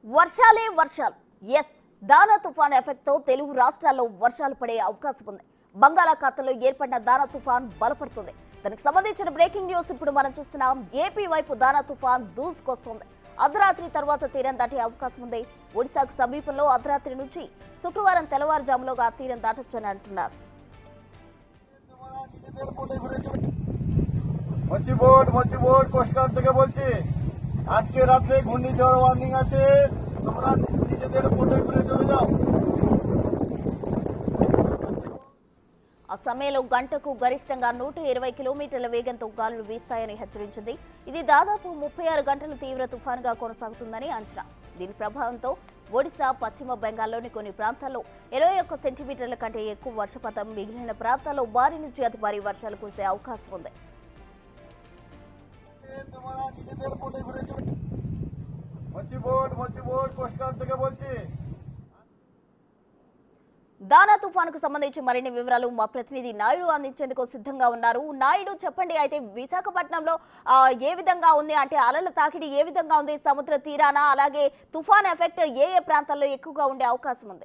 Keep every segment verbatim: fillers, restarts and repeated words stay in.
వర్షాలే వర్షాలు ఎస్ దానా తుఫాన్ ఎఫెక్ట్ తో తెలుగు రాష్ట్రాల్లో వర్షాలు పడే అవకాశం ఉంది. బంగాళాఖాతంలో ఏర్పడిన దానా తుఫాన్ బలపడుతుంది. దానికి సంబంధించిన బ్రేకింగ్ న్యూస్ ఇప్పుడు మనం చూస్తున్నాం. ఏపీ వైపు దానా తుఫాన్ దూసుకొస్తుంది. అర్ధరాత్రి తర్వాత తీరం దాటే అవకాశం ఉంది. ఒడిశాకు సమీపంలో అర్ధరాత్రి నుంచి శుక్రవారం తెల్లవారుజాములోగా తీరం దాటొచ్చని అంటున్నారు. মচি বোর্ড মচি বোর্ড কোস্টগার্ড থেকে বলছি, আজকে রাত্রে ঘূর্ণিঝড় ওয়ার্নিং আছে, তোমরা নিজেদের বোটে করে চলে যাও। ఆ సమయంలో గంటకు గరిష్టంగా నూట ఇరవై కిలోమీటర్ల వేగంతో గాలులు వీస్తాయని హెచ్చరించింది. ఇది దాదాపు ముప్పై ఆరు గంటల తీవ్ర తుఫానుగా కొనసాగుతుందని అంచనా. దీని ప్రభావంతో ఒడిశా, పశ్చిమ బెంగాల్లోని కొన్ని ప్రాంతాల్లో ఇరవై ఒక్క సెంటీమీటర్ల కంటే ఎక్కువ వర్షపాతం, మిగిలిన ప్రాంతాల్లో భారీ నుంచి అతి భారీ వర్షాలు కురిసే అవకాశం ఉంది. దానా తుఫానుకు సంబంధించి మరిన్ని వివరాలు మా ప్రతినిధి నాయుడు అందించేందుకు సిద్ధంగా ఉన్నారు. నాయుడు, చెప్పండి, అయితే విశాఖపట్నంలో ఏ విధంగా ఉంది, అంటే అలల తాకిడి ఏ విధంగా ఉంది సముద్ర తీరాన, అలాగే తుఫాన్ ఎఫెక్ట్ ఏ ఏ ప్రాంతాల్లో ఎక్కువగా ఉండే అవకాశం ఉంది?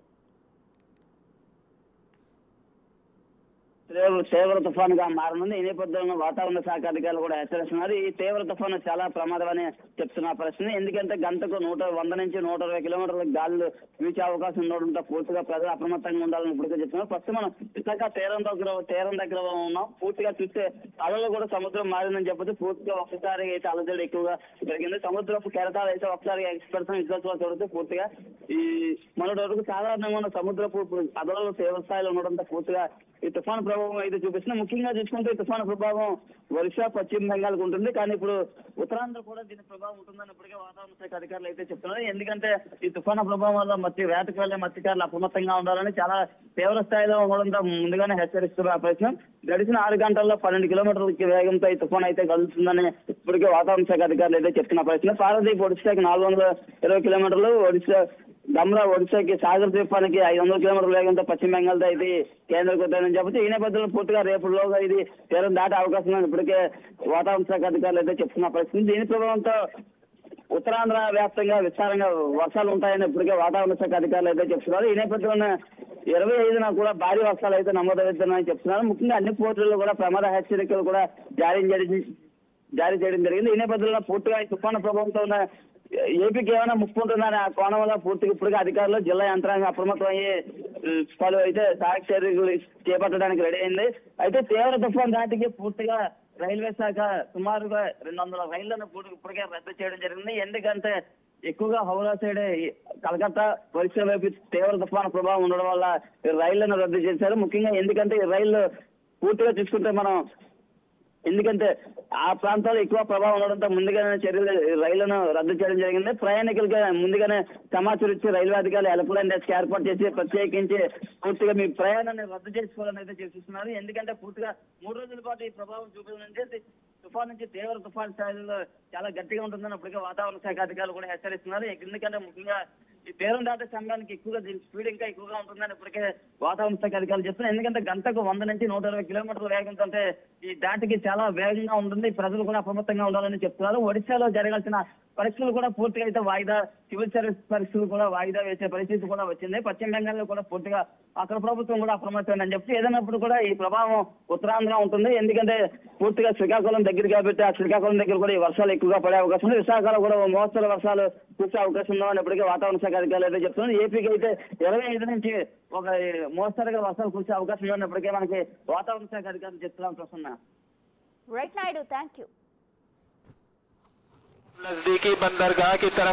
తీవ్ర తుఫాన్ గా మారనుంది. ఈ నేపథ్యంలో వాతావరణ శాఖ అధికారులు కూడా హెచ్చరిస్తున్నారు. ఈ తీవ్ర తుఫాను చాలా ప్రమాదమని చెప్తున్న పరిస్థితి. ఎందుకంటే గంటకు నూట వంద నుంచి నూట ఇరవై కిలోమీటర్ల గాలులు వీచే అవకాశం ఉండడంతో పూర్తిగా ప్రజలు అప్రమత్తంగా ఉండాలని ఇప్పటికే చెప్తున్నారు. ప్రస్తుతం మనం విశాఖ తీరం దగ్గర తీరం దగ్గర ఉన్నాం. పూర్తిగా చూస్తే అలలు కూడా సముద్రం మారిందని చెప్పొచ్చు. పూర్తిగా ఒకసారి అయితే అలజడి ఎక్కువగా జరిగింది. సముద్రపు కెరటాలు అయితే ఒకసారి ఎక్స్పర్ట్స్ విశ్వాసాలు చూడదు. పూర్తిగా ఈ మొన్నటి వరకు సాధారణంగా ఉన్న సముద్రపు అలలు తీవ్ర స్థాయిలో ఉండడంతో పూర్తిగా ఈ తుఫాను ప్రభావం అయితే చూపిస్తుంది. ముఖ్యంగా చూసుకుంటే ఈ తుఫాను ప్రభావం ఒడిశా, పశ్చిమ బెంగాల్కు ఉంటుంది. కానీ ఇప్పుడు ఉత్తరాంధ్ర కూడా దీని ప్రభావం ఉంటుందని ఇప్పటికే వాతావరణ శాఖ అధికారులు అయితే చెప్తున్నారు. ఎందుకంటే ఈ తుఫాను ప్రభావం వల్ల మత్స్య వేటకు వెళ్లే మత్స్యకారులు అప్రమత్తంగా ఉండాలని చాలా తీవ్ర స్థాయిలో ఉండడంతో ముందుగానే హెచ్చరిస్తున్న ప్రయత్నం. గడిచిన ఆరు గంటల్లో పన్నెండు కిలోమీటర్ల వేగంతో ఈ తుఫాను అయితే కలుస్తుందని ఇప్పటికే వాతావరణ శాఖ అధికారులు అయితే చెప్తున్న ప్రయత్నం. పారదీప్ ఒడిశాకి నాలుగు వందల ఇరవై కిలోమీటర్లు, ఒడిశా దమ్రా ఒడిశాకి సాగర్ ద్వీపానికి ఐదు వందల కిలోమీటర్ల వేగంతో పశ్చిమ బెంగాల్తో ఇది కేంద్రీకృతమని చెప్పచ్చు. ఈ నేపథ్యంలో పూర్తిగా రేపులోగా ఇది తీరం దాటే అవకాశం ఉందని ఇప్పటికే వాతావరణ శాఖ అధికారులు అయితే చెప్తున్న పరిస్థితి. దీని ప్రభావంతో ఉత్తరాంధ్ర వ్యాప్తంగా విస్తారంగా వర్షాలు ఉంటాయని ఇప్పటికే వాతావరణ శాఖ అధికారులు అయితే చెప్తున్నారు. ఈ నేపథ్యంలో ఇరవై ఐదున కూడా భారీ వర్షాలు అయితే నమోదవుతున్నాయని చెప్తున్నారు. ముఖ్యంగా అన్ని పోర్టుల్లో కూడా ప్రమాద హెచ్చరికలు కూడా జారీ జారీ చేయడం జరిగింది. ఈ నేపథ్యంలో పూర్తిగా ఈ తుఫాను ప్రభావంతో ఉన్న ఏపీకి ఏమైనా ముప్పు ఉంటుందని ఆ కోణం వల్ల పూర్తిగా ఇప్పటికే అధికారులు జిల్లా యంత్రాంగం అప్రమత్తం అయ్యి పలు అయితే సహాయక చర్యలు చేపట్టడానికి రెడీ అయింది. అయితే తీవ్ర తుఫాన్ దాటికి పూర్తిగా రైల్వే శాఖ సుమారుగా రెండు వందల రైళ్లను ఇప్పటికే రద్దు చేయడం జరిగింది. ఎందుకంటే ఎక్కువగా హౌరా సైడ్ కలకత్తా, ఒరిస్సా వైపు తీవ్ర తుఫాను ప్రభావం ఉండడం వల్ల రైళ్లను రద్దు చేశారు. ముఖ్యంగా ఎందుకంటే ఈ రైళ్లు పూర్తిగా చూసుకుంటే మనం ఎందుకంటే ఆ ప్రాంతాల్లో ఎక్కువ ప్రభావం ఉండడంతో ముందుగానే చర్యలు రైళ్లను రద్దు చేయడం జరిగింది. ప్రయాణికులకి ముందుగానే సమాచారం ఇచ్చి రైల్వే అధికారులు హెల్ప్ లైన్ డెస్క్ ఏర్పాటు చేసి ప్రత్యేకించి పూర్తిగా మీ ప్రయాణాన్ని రద్దు చేసుకోవాలని అయితే చూపిస్తున్నారు. ఎందుకంటే పూర్తిగా మూడు రోజుల పాటు ఈ ప్రభావం చూపించనుంది. తుఫాన్ నుంచి తీవ్ర తుఫాన్ స్థాయిలో చాలా గట్టిగా ఉంటుందని ఇప్పటికే వాతావరణ శాఖ అధికారులు కూడా హెచ్చరిస్తున్నారు. ఎందుకంటే ముఖ్యంగా ఈ తీరం దాటే సమయానికి ఎక్కువగా దీని స్పీడ్ ఇంకా ఎక్కువగా ఉంటుందని ఇప్పటికే వాతావరణ శాఖ అధికారులు చెప్తున్నారు. ఎందుకంటే గంటకు వంద నుంచి నూట ఇరవై కిలోమీటర్ల వేగంతో అంటే ఈ దాటికి చాలా వేగంగా ఉంటుంది. ప్రజలు కూడా అప్రమత్తంగా ఉండాలని చెప్తున్నారు. ఒడిశాలో జరగాల్సిన పరీక్షలు కూడా పూర్తిగా అయితే వాయిదా, సివిల్ సర్వీస్ పరీక్షలు కూడా వాయిదా వేసే పరిస్థితి కూడా వచ్చింది. పశ్చిమ బెంగాల్లో కూడా పూర్తిగా అక్కడ ప్రభుత్వం కూడా అప్రమత్తమైందని చెప్పి ఏదైనప్పుడు కూడా ఈ ప్రభావం ఉత్తరాంధ్ర ఉంటుంది. ఎందుకంటే పూర్తిగా శ్రీకాకుళం దగ్గర కాబట్టి ఆ శ్రీకాకుళం దగ్గర కూడా ఈ వర్షాలు ఎక్కువగా పడే అవకాశం ఉంది. విశాఖలో కూడా మోస్తరు వర్షాలు కురిసే అవకాశం ఉందని ఇప్పటికే వాతావరణ శాఖ అధికారులు అయితే చెప్తున్నారు. ఏపీకి అయితే ఇరవై ఐదు నుంచి ఒక మోస్తరుగా వర్షాలు కురిసే అవకాశం ఉందని ఇప్పటికే మనకి వాతావరణ శాఖ అధికారులు చెప్తున్నాం. Prasanna right Naidu, thank you. नजदीकी बंदरगाह की तरफ